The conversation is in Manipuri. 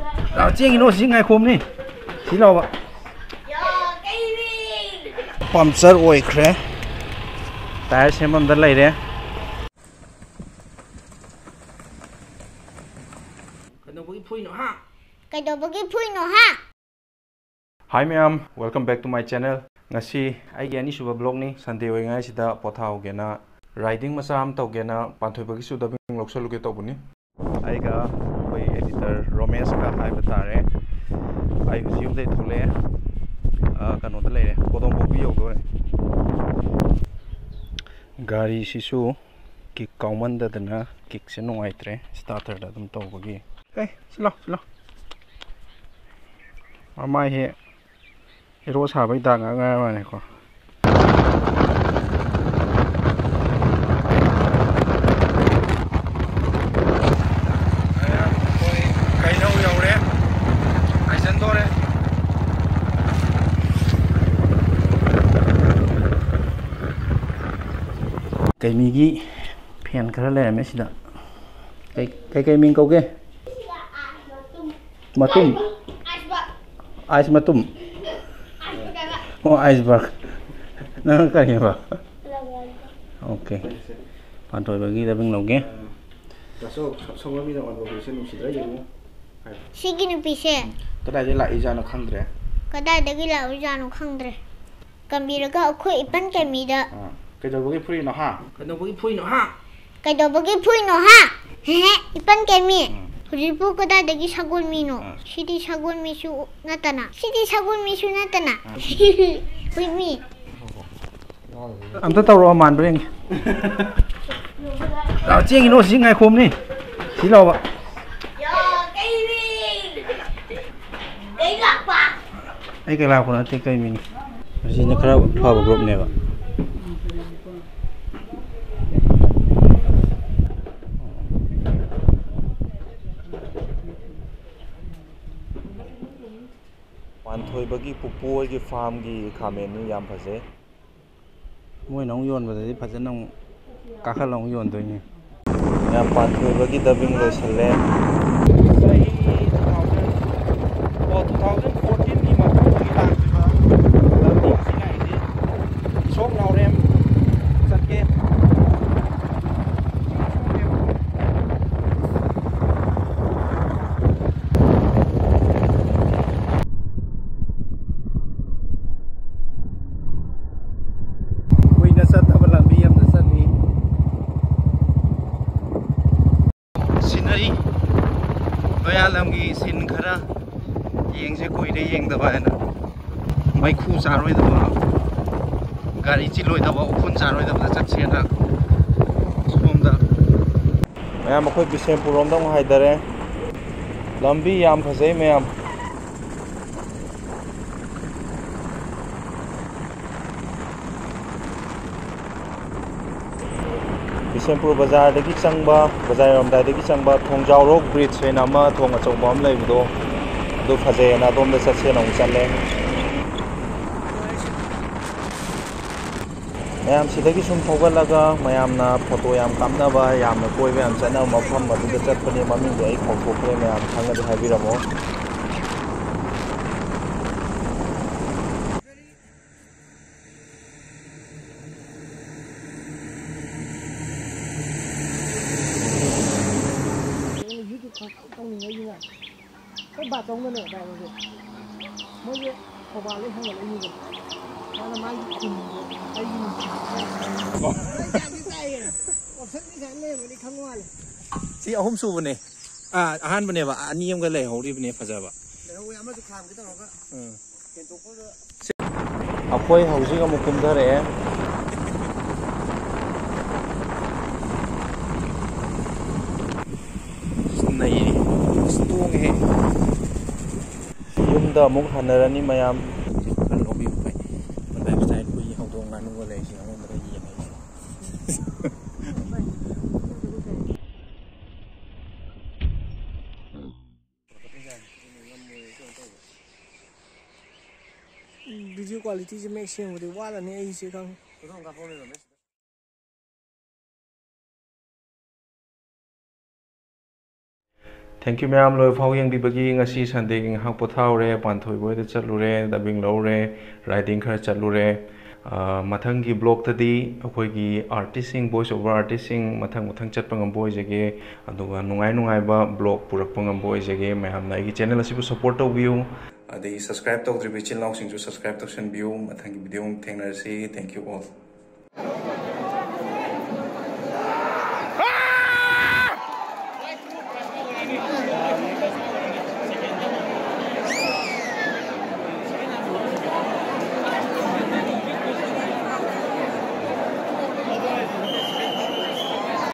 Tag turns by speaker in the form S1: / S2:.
S1: Nào chiên nó xin ngày khôm đi. Xí lâu vậy. Puncture oi khre. Tire xem âm đất lấy đấy. Hi ma'am, welcome back to my channel. Ngasi ai ani suba vlog ni Sunday oi ngai sida pothau gena riding masam tau gena panthoiba gi suda bing loksal ge to buni. Ai ga oi editor Romance ka hai batare. Ai husium dei thole kano da le kodong bo bi yo do re. Gari sisu ki common da na kick se nongai tre starter da dum to bagi. Kai silo amai he hero sa bai da nga nga ma ne ko kai no yo re ai san do re kai mi gi phen khara le me sida kai min kau ge matum ice matum oh iceberg nó cái gì vậy ok panthoiba gi da bing loge
S2: Sigini pise
S1: kadai la ijano khangdre
S2: kadai dagi la ujano khangdre kambira ga khoi ipan keimi da
S1: kai do bagi phui no ha kai do bagi phui no ha
S2: kai do bagi phui no ha he ipan keimi Ribu kada dagi sagol mino, sidi sagol misu natana, with me.
S1: Am ta tàu màn bring. Nào chiên nó xin ngày khôm đi, xí lâu vậy. Ai cái nào cũng là cái mình, xin nó khá phá vào group này vậy. Panthoiba gi pupu gi farm gi khamen ni yam phase moi nong yon ba de phajan nong ka kha long yon doi ni ya panthoiba gi dubbing lo sale 2014 ni ma gi la ba sinai di sok naw rem sat ke lamgi sin khara yeng se koi de yeng da ba na mai khu sa roi da ba gari chi loi da ba phun sa roi da ba chak se na som da mayam khoi Bisempur rom dang hai dare lambi yam phase mayam Bisempur bazar dagi changba bazar ramda dagi changba thongjau rock bridge he nama thong achong bam lai do do phaje na dom da satse nong chale mayam sidagi sum thogalaga mayam na photo yam kamna ba yam na koi ba yam chana mafam madu da chatpani mami de ai khokre mayam thanga de habiramo
S3: cái bà trong cái này đây rồi mới cái họ vào lấy không phải lấy gì rồi nó là mai cùng ai gì
S1: si ahum su bane ahan bane ba ani am ga le hori bane faja ba akoi hauji ga mukum dhare nai stong he yumda muk hanarani mayam kan obi pai bandai style ku yi hawdong nganu ga le si amon da yi nai
S3: video quality je make sure de wala ne ai se kang
S1: Thank you ma'am lo phau yang bibagi ngasi Sunday ging hang pothaure panthoiba de chalure dabing lore riding khar chalure mathangi blog tadi akhoi artisting voice over artisting mathang chatpangam boy jage aduga nungai ba blog purakpangam boy jage ma'am na gi channel asibu support to view adi subscribe to the channel sing subscribe to send view mathangi video thank you all